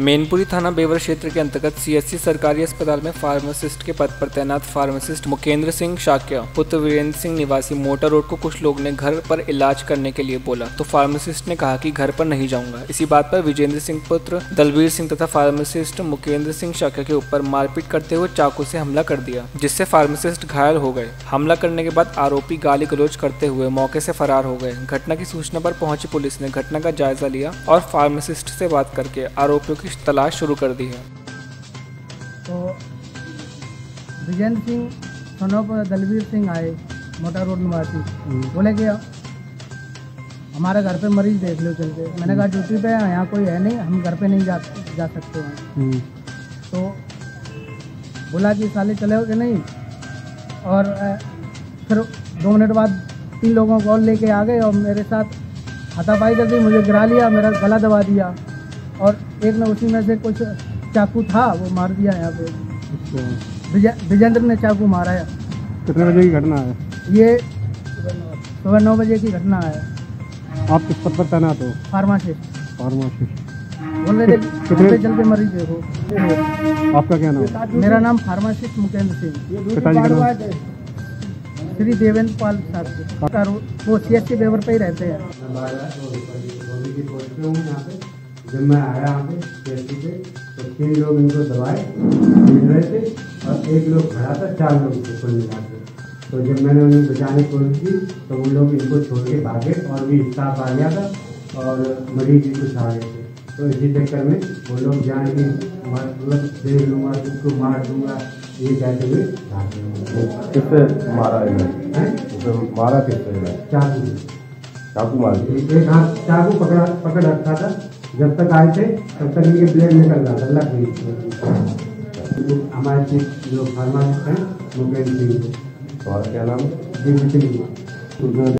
मैनपुरी थाना बेवर क्षेत्र के अंतर्गत सीएचसी सरकारी अस्पताल में फार्मासिस्ट के पद पर तैनात फार्मासिस्ट मुकेंद्र सिंह शाक्य पुत्र वीरेंद्र सिंह निवासी मोटर रोड को कुछ लोग ने घर पर इलाज करने के लिए बोला तो फार्मासिस्ट ने कहा कि घर पर नहीं जाऊंगा। इसी बात पर विजेंद्र सिंह पुत्र दलबीर सिंह तथा फार्मासिस्ट मुकेंद्र सिंह शाक्य के ऊपर मारपीट करते हुए चाकू से हमला कर दिया, जिससे फार्मासिस्ट घायल हो गए। हमला करने के बाद आरोपी गाली गलौज करते हुए मौके से फरार हो गए। घटना की सूचना पर पहुंची पुलिस ने घटना का जायजा लिया और फार्मासिस्ट से बात करके आरोपियों की तलाश शुरू कर दी है। तो विजेंद्र सिंह सनोप दलबीर सिंह आए मोटर रोड निवासी, बोले कि हमारे घर पे मरीज देख लो चल के। मैंने कहा ड्यूटी पे यहाँ कोई है नहीं, हम घर पे नहीं जा सकते हैं। तो बोला कि साले चले हो कि नहीं, और फिर 2 मिनट बाद 3 लोगों को और लेके आ गए और मेरे साथ हाथापाई कर दी, मुझे गिरा लिया, मेरा गला दबा दिया और एक ने उसी में से कुछ चाकू था वो मार दिया यहाँ पे। विजेंद्र ने चाकू मारा है। कितने बजे की घटना है? ये सुबह 9 बजे की घटना है। आप किस पद पर तैनात हो? फार्मासिस्ट। बोल रहे थे कितने चल के मरीज देखो। आपका क्या नाम है? मेरा नाम फार्मासिस्ट मुकेंद्र सिंह। पिताजी का नाम? श्री देवेंद्र पाल साहब, वो सीएचसी बेवर पे ही रहते हैं। जब मैं आया यहाँ पे सीएचसी पे तो 3 लोग इनको दवाए मिल रहे थे और 1 लोग खड़ा था, 4 लोग थे कुल मिला के। तो जब मैंने उन्हें बचाने की कोशिश की तो वो लोग इनको छोड़ के भागे और भी स्टाफ आ गया था और मरीज भी कुछ आ गए थे। तो इसी चक्कर में वो लोग जान के मतलब देख लूँगा, उसको मार दूँगा, ये कहते हुए भागे। किससे मारा है? मारा किससे? चाकू मार दिया। एक हाथ चाकू पकड़ रखा था, जब तक आए थे तब तक इनके ब्लेड निकल रहा था, लग गई। हमारे चीफ जो फार्मासिस्ट हैं मुकेंद्र सिंह, तुम्हारा क्या नाम है? जी।